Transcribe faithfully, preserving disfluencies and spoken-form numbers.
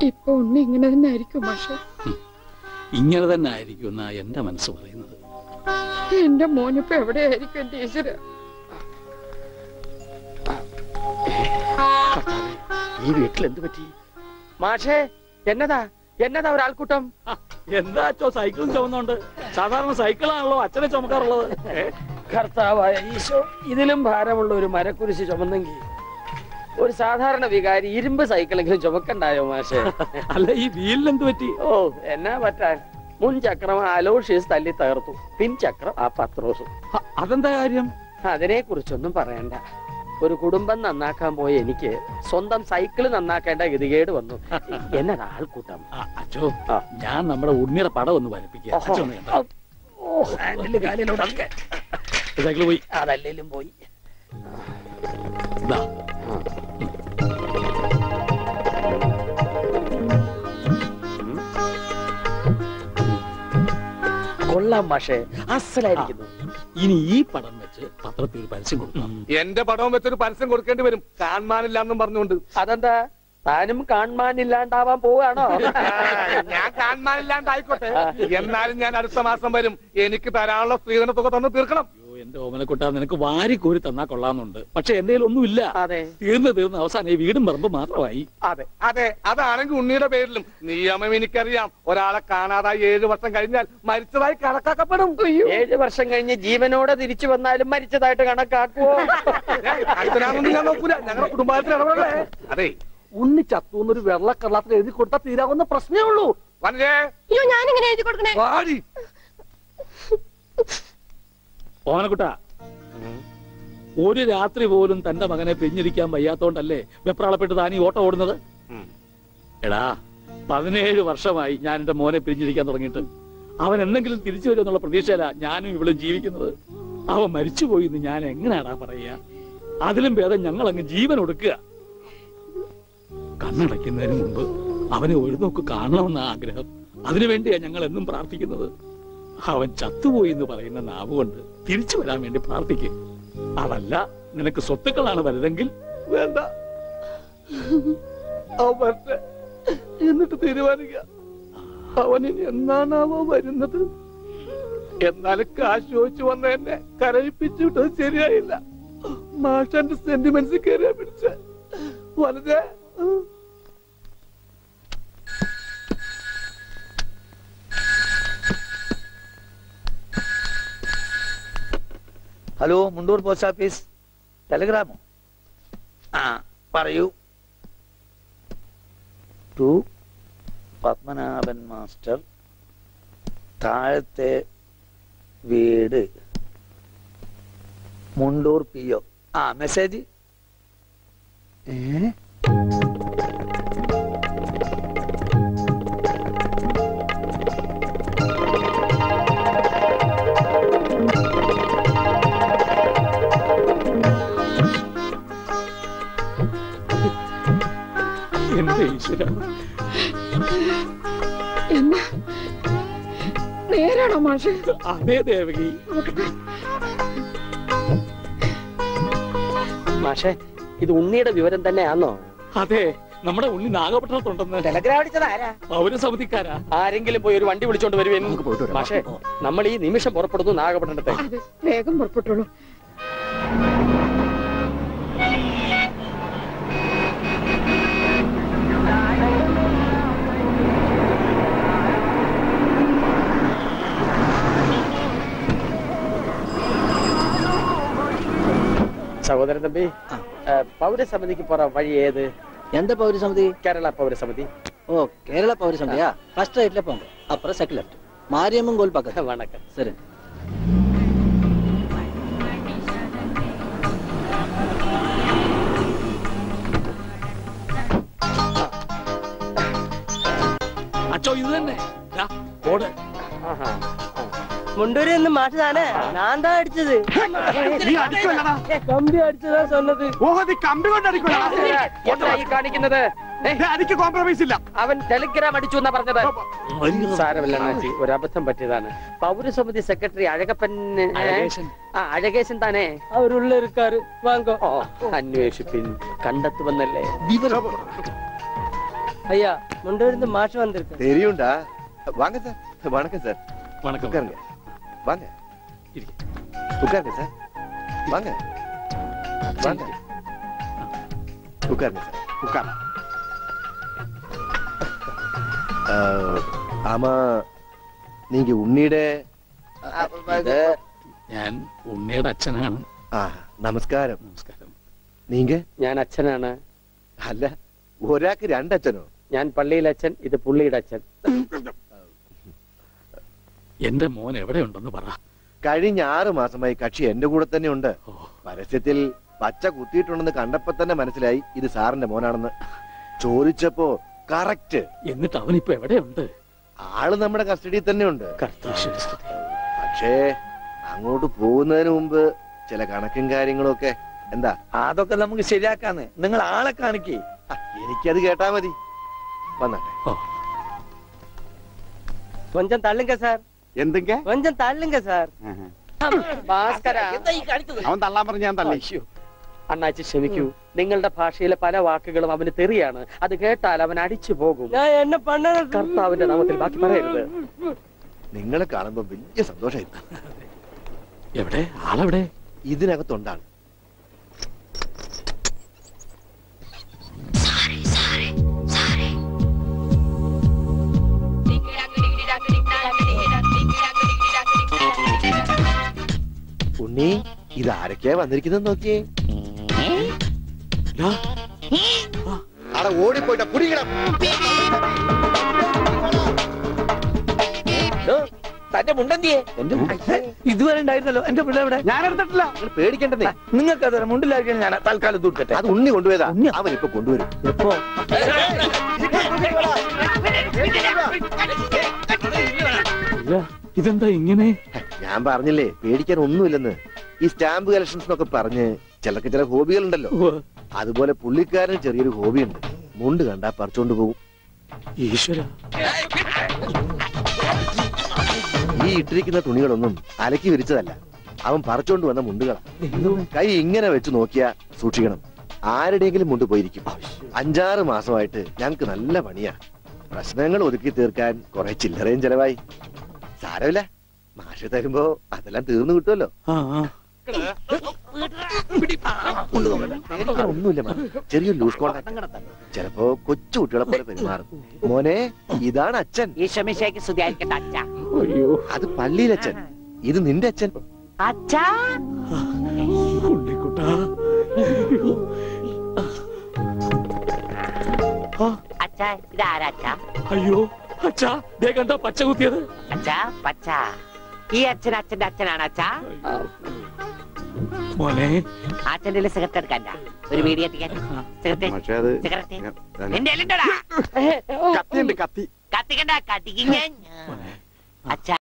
ഇപ്പൊ ഉണ്ണി ഇങ്ങനെ തന്നെ ആയിരിക്കും മാഷെ. ഇങ്ങനെ തന്നെ ആയിരിക്കും എന്നാ എന്റെ മനസ്സ് പറയുന്നത്. എന്റെ മോനിപ്പോ എവിടെയായിരിക്കും എന്റെ ഈശ്വര? ഈ വീട്ടിൽ എന്ത് പറ്റി മാഷേ? എന്നതാ എന്നതാ ഒരാൾക്കൂട്ടം? എന്താ അച്ഛോ സൈക്കിളും ചുമന്നുണ്ട്? സാധാരണ സൈക്കിളാണല്ലോ അച്ഛനെ ചുമക്കാറുള്ളത്. കർത്താവായ ഈശോ, ഇതിലും ഭാരമുള്ള ഒരു മരക്കുരിശ് ചുമന്നെങ്കിൽ ഒരു സാധാരണ വികാരി ഇരുമ്പ് സൈക്കിളെങ്കിലും ചുമക്കണ്ടായോ മാഷേ? അല്ല, ഈ വീലിന് എന്ത് പറ്റി? ഓ, എന്നാ പറ്റാൻ, മുൻ ചക്രം അലോഷ്യസ് തല്ലി തകർത്തു, പിൻ ചക്രം ആ പത്രോസും. അതെന്താ കാര്യം? അതിനെ കുറിച്ചൊന്നും പറയണ്ട. ഒരു കുടുംബം നന്നാക്കാൻ പോയ എനിക്ക് സ്വന്തം സൈക്കിള് നന്നാക്കേണ്ട ഗതികേട് വന്നു. എന്നതാ ആൾക്കൂട്ടം? അച്ഛോ, ഞാൻ നമ്മുടെ ഉണ്ണിയുടെ പടം ഒന്ന് വരപ്പിക്കുക. സൈക്കിള് പോയി, അതല്ലേലും പോയി. കൊള്ളാം മാഷേ, അസലായിരിക്കുന്നു. ഇനി ഈ പടം വെച്ച് പത്രത്തിൽ പരസ്യം കൊടുക്കണം. എന്റെ പടവും വെച്ചൊരു പരസ്യം കൊടുക്കേണ്ടി വരും, കാണാനില്ലാന്നും പറഞ്ഞുകൊണ്ട്. അതെന്താ, താനും കാണാനില്ലാണ്ടാവാൻ പോവാണോ? ഞാൻ കാണാനില്ലാണ്ടായിക്കോട്ടെ, എന്നാലും ഞാൻ അടുത്ത മാസം വരും. എനിക്ക് തരാനുള്ള സ്ത്രീധന തുക തന്നു തീർക്കണം. എന്റെ ഓമനക്കുട്ട, നിനക്ക് വാരി കോരി തന്നാ കൊള്ളാന്നുണ്ട്. പക്ഷെ എന്റെ ഒന്നുമില്ല. അതെ, തീർന്ന് തീർന്ന് അവസാനം ഈ വീടും പറമ്പ് മാത്രമായി. അതെ അതെ, അതാണെങ്കിൽ ഉണ്ണിയുടെ പേരിലും നിയമം എനിക്കറിയാം. ഒരാളെ കാണാതായി ഏഴു വർഷം കഴിഞ്ഞാൽ മരിച്ചതായി കണക്കാക്കപ്പെടും. ഏഴു വർഷം കഴിഞ്ഞ് ജീവനോടെ തിരിച്ചു വന്നാലും മരിച്ചതായിട്ട് കണക്കാക്കുവോ? അടുത്തനാണെന്ന് ഞാൻ നോക്കൂല, ഞങ്ങളുടെ കുടുംബത്തിൽ ഇടപെടല്ലേ. അതെ, ഉണ്ണി ചത്തു എന്നൊരു വെള്ളക്കള്ളത്തിൽ എഴുതി കൊടുത്താൽ തീരാവുന്ന പ്രശ്നമേ ഉള്ളൂ. ഞാനിങ്ങനെ എഴുതി കൊടുക്കണേ. ഓമനക്കുട്ട, ഒരു രാത്രി പോലും തന്റെ മകനെ പിരിഞ്ഞിരിക്കാൻ വയ്യാത്തോണ്ടല്ലേ വെപ്രാളപ്പെട്ട് താനീ ഓട്ടം ഓടുന്നത്? എടാ, പതിനേഴ് വർഷമായി ഞാൻ എന്റെ മോനെ പിരിഞ്ഞിരിക്കാൻ തുടങ്ങിയിട്ട്. അവൻ എന്തെങ്കിലും തിരിച്ചു വരുമെന്നുള്ള പ്രതീക്ഷയില ഞാനും ഇവിടെ ജീവിക്കുന്നത്. അവൻ മരിച്ചുപോയി എന്ന് ഞാൻ എങ്ങനെയാടാ പറയുക? അതിലും ഭേദം ഞങ്ങൾ അങ്ങ് ജീവൻ ഒടുക്കുക. കണ്ണടയ്ക്കുന്നതിന് മുമ്പ് അവനെ ഒരു നോക്ക് കാണണമെന്ന ആഗ്രഹം. അതിനുവേണ്ടിയാ ഞങ്ങൾ എന്നും പ്രാർത്ഥിക്കുന്നത്. അവൻ ചത്തുപോയി എന്ന് പറയുന്ന നാവ് കൊണ്ട് തിരിച്ചു വരാൻ വേണ്ടി പ്രാർത്ഥിക്കും. അതല്ല നിനക്ക് സ്വത്തുക്കളാണ് വലുതെങ്കിൽ വേണ്ട, എന്നിട്ട് തീരുമാനിക്കുക അവനിനി എന്നാണാവോ വരുന്നത്. എന്നാലും കാശ് ചോദിച്ചു വന്ന എന്നെ കരയിപ്പിച്ചു വിട്ടത് ശരിയായില്ല. മാഷന്റെ സെന്റിമെന്റ്സ് കയറിയാ പിടിച്ച വളരെ. ഹലോ, മുണ്ടൂർ പോസ്റ്റ് ഓഫീസ്, ടെലിഗ്രാമോ? ആ, പറയൂ. ടു പത്മനാഭൻ മാസ്റ്റർ, താഴത്തെ വീട്, മുണ്ടൂർ പി ഒ. ആ, മെസ്സേജ്. ഏ നേരാണോ മാഷെ? അതേ ദേവകി. മാഷെ, ഇത് ഉണ്ണിയുടെ വിവരം തന്നെയാണോ? അതെ, നമ്മുടെ ഉണ്ണി നാഗപട്ടണത്തുണ്ടെന്ന് ടെലഗ്രാം അടിച്ചത് ആരാ? പൗരസമിതിക്കാരാ. ആരെങ്കിലും പോയി ഒരു വണ്ടി വിളിച്ചോണ്ട് വരുവേൻ. മാഷെ, നമ്മൾ ഈ നിമിഷം പുറപ്പെടുന്നു നാഗപട്ടണത്തെ. വേഗം പുറപ്പെട്ടുള്ളൂ. சகோதரன் தம்பி, பௌரசமிதிக்கு போற வழி ஏது? எந்த பௌரசமிதி? கேரளா பௌரசமிதி. ஓ, கேரளா பௌரசமிதியா? ஃபர்ஸ்ட் ரைட்ல போங்க, அப்புறம் செகண்ட் லெஃப்ட், மாரியம்மன் கோயில் பக்கம். வணக்கம். சரி. അച്ചോ, ഇത് തന്നെ ഓട്. മുണ്ടൂര് നിന്ന് മാഷ് താനേ? ഞാൻ താ അടിച്ചത്. കമ്പി അടിച്ചതാ சொன்னது. കമ്പി കൊണ്ട് കാണിക്കുന്നത് എനിക്ക് കോംപ്രമൈസ് ഇല്ല. അവൻ ടെലിഗ്രാം അടിച്ചു എന്നാ പറഞ്ഞത്. സാരമില്ല അണ്ണാച്ചി, ഒരു അബദ്ധം പറ്റിയതാണ്. പൗരസമിതി സെക്രട്ടറി അഴകപ്പൻ, ആ അഴകേശൻ താനേ? അവരുള്ള ഇരിക്കാറ്. വാങ്ങോ. അന്വേഷിപ്പിൻ, കണ്ടെത്തുവന്നല്ലേ. ஐயா முண்டிருந்து மாஷ் வந்திருக்கு. தெரியும்டா. வாங்க சார். வணக்கம் சார். வணக்கம். உட்காருங்க. வாங்க. உட்காருங்க சார். வாங்க. வாங்க. உட்காருங்க சார். உட்கார். ആമാ നീങ്ക ഉണ്ണിയുടെ ഞാൻ ഉണ്ണിയുടെ അച്ഛനാണ്. ആ നമസ്കാരം. നമസ്കാരം. നീങ്ക? ഞാൻ അച്ഛനാണ്. അല്ല, ഒരാൾക്ക് രണ്ടച്ഛനോ? ഞാൻ പള്ളിയിലെ അച്ഛൻ, ഇത് പുള്ളിയുടെ അച്ഛൻ. എന്റെ മോൻ എവിടെയുണ്ടെന്ന് പറ. കഴിഞ്ഞ ആറ് മാസമായി കക്ഷി എന്റെ കൂടെ തന്നെ ഉണ്ട്. പരസ്യത്തിൽ പച്ച കുത്തിയിട്ടുണ്ടെന്ന് കണ്ടപ്പോ തന്നെ മനസ്സിലായി ഇത് സാറിന്റെ മോനാണെന്ന്. ചോദിച്ചപ്പോ കറക്റ്റ്. എന്നിട്ട് അവനിപ്പോ എവിടെയുണ്ട്? ആള് നമ്മുടെ കസ്റ്റഡിയിൽ തന്നെ ഉണ്ട്. പക്ഷേ അങ്ങോട്ട് പോകുന്നതിന് മുമ്പ് ചില കണക്കും കാര്യങ്ങളും ഒക്കെ. എന്താ? അതൊക്കെ നമുക്ക് ശരിയാക്കാന്ന്. നിങ്ങൾ ആളെ കാണിക്കേ. എനിക്കത് കേട്ടാ മതി. വന്നാട്ടെ. കൊഞ്ചം തള്ളുങ്ക സാർ. എന്തൊക്കെ? കൊഞ്ചം തള്ളുങ്ക സാർ. അവൻ തള്ളാൻ പറഞ്ഞ ഞാൻ തള്ളി. അണ്ണാച്ചി ക്ഷമിക്കൂ, നിങ്ങളുടെ ഭാഷയിലെ പല വാക്കുകളും അവന് തെറിയാണ്. അത് കേട്ടാൽ അവൻ അടിച്ചു പോകും. എന്നെ പണ്ണ കർത്താവിന്റെ നാമത്തിൽ ബാക്കി പറയരുത്. നിങ്ങളെ കാണുമ്പോ വലിയ സന്തോഷമായി. എവിടെ ആളെവിടെ? ഇതിനകത്തുണ്ടാണ്. ഉണ്ണി, ഇതാരൊക്കെയാ വന്നിരിക്കുന്നത് നോക്കിയേ. അവിടെ ഓടിപ്പോയിട്ട കുടിക്കണം. തന്റെ മുണ്ടെന്തിയെ? ഇതുവരെ ഉണ്ടായിരുന്നല്ലോ എന്റെ പിള്ള ഇവിടെ. ഞാൻ എടുത്തിട്ടില്ല. പേടിക്കേണ്ടതേ. നിങ്ങൾക്ക് അത് മുണ്ടില്ലായിരിക്കും. ഞാൻ തൽക്കാലം തൂക്കട്ടെ. അത് ഉണ്ണി കൊണ്ടുപോയതാ. അവൻ ഇപ്പൊ കൊണ്ടുവരും. എപ്പോ? ഇതെന്താ ഇങ്ങനെ? ഞാൻ പറഞ്ഞില്ലേ പേടിക്കാൻ ഒന്നുമില്ലെന്ന്. ഈ സ്റ്റാമ്പ് കളക്ഷൻസ് എന്നൊക്കെ പറഞ്ഞ് ചിലർക്ക് ചില ഹോബികളുണ്ടല്ലോ. അതുപോലെ പുള്ളിക്കാരന് ചെറിയൊരു ഹോബിയുണ്ട്. മുണ്ട് കണ്ടാ പറിച്ചോണ്ട് പോകും. ഈശ്വര. ഈ ഇട്ടിരിക്കുന്ന തുണികളൊന്നും അലക്കി വിരിച്ചതല്ല. അവൻ പറിച്ചോണ്ട് വന്ന മുണ്ടുകളാ. കൈ ഇങ്ങനെ വെച്ച് നോക്കിയാ സൂക്ഷിക്കണം. ആരുടെയെങ്കിലും മുണ്ട് പോയിരിക്കും. അഞ്ചാറ് മാസമായിട്ട് ഞങ്ങക്ക് നല്ല പണിയാ. പ്രശ്നങ്ങൾ ഒതുക്കി തീർക്കാൻ കുറെ ചില്ലറയും ചെലവായി. സാരമില്ല, മാഷ് തരുമ്പോ അതെല്ലാം തീർന്നു കിട്ടുമല്ലോ. ഒന്നുമില്ല, ചെറിയൊരു ലൂസ് കോണ്ടാക്ട്. ചിലപ്പോ കൊച്ചു കുട്ടികളെ പോലെ പെരുമാറും. മോനെ, ഇതാണ് അച്ഛൻ. അത് പള്ളിയിലച്ഛൻ. ഇത് നിന്റെ അച്ഛൻ. അയ്യോ അച്ഛാ, ദേ കണ്ടോ പച്ച കുത്തിയത്? അച്ഛാ പച്ച. ഈ അച്ഛൻ അച്ഛന്റെ അച്ഛനാണ് അച്ഛാ. മോനെ, അച്ഛന്റെ സിഗരറ്റ് എടുക്കണ്ട. ഒരു വീഡിയോ എത്തിക്കാൻ. സിഗരറ്റ് സിഗരറ്റ് നിന്റെ എല്ലുണ്ടോടാ? കത്തിയുണ്ട്. കത്തി കത്തിക്കണ്ട, കത്തിക്കിങ്ങ. അച്ഛാ